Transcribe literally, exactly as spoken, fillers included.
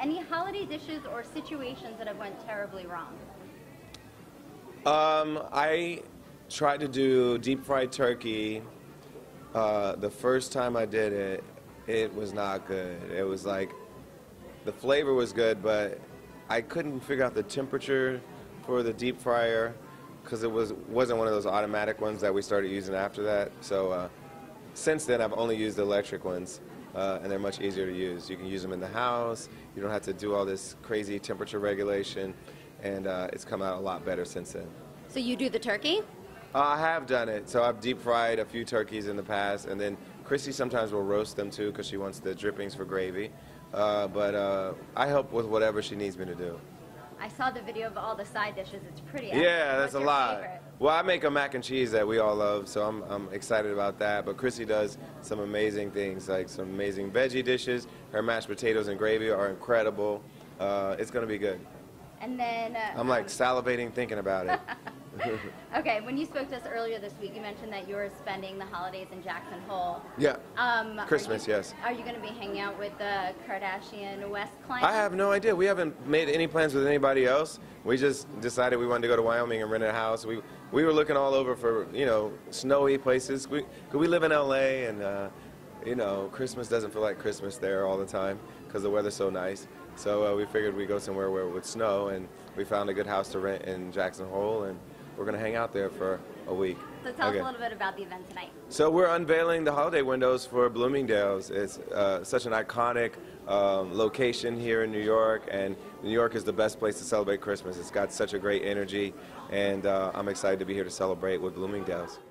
Any holiday dishes or situations that have went terribly wrong? Um, I tried to do deep fried turkey. Uh, the first time I did it, it was not good. It was like, the flavor was good, but I couldn't figure out the temperature for the deep fryer because it was, wasn't one of those automatic ones that we started using after that. So uh, since then, I've only used the electric ones, uh, and they're much easier to use. You can use them in the house. You don't have to do all this crazy temperature regulation, and uh, it's come out a lot better since then. So you do the turkey? Uh, I have done it. So I've deep fried a few turkeys in the past, and then Chrissy sometimes will roast them too because she wants the drippings for gravy. Uh, but uh, I help with whatever she needs me to do. I saw the video of all the side dishes. It's pretty epic. Yeah, that's What's a your lot. favorite? Well, I make a mac and cheese that we all love, so I'm, I'm excited about that. But Chrissy does some amazing things, like some amazing veggie dishes. Her mashed potatoes and gravy are incredible. Uh, it's going to be good. And then... Uh, I'm like um, salivating thinking about it. Okay, when you spoke to us earlier this week, you mentioned that you were spending the holidays in Jackson Hole. Yeah, Um, Christmas, are you, yes. Are you going to be hanging out with the Kardashian West client? I have no idea. We haven't made any plans with anybody else. We just decided we wanted to go to Wyoming and rent a house. We we were looking all over for, you know, snowy places. We, cause we live in L A, and, uh, you know, Christmas doesn't feel like Christmas there all the time because the weather's so nice. So uh, we figured we'd go somewhere where it would snow, and we found a good house to rent in Jackson Hole, and we're going to hang out there for a week. So tell Okay. us a little bit about the event tonight. So we're unveiling the holiday windows for Bloomingdale's. It's uh, such an iconic um, location here in New York, and New York is the best place to celebrate Christmas. It's got such a great energy, and uh, I'm excited to be here to celebrate with Bloomingdale's.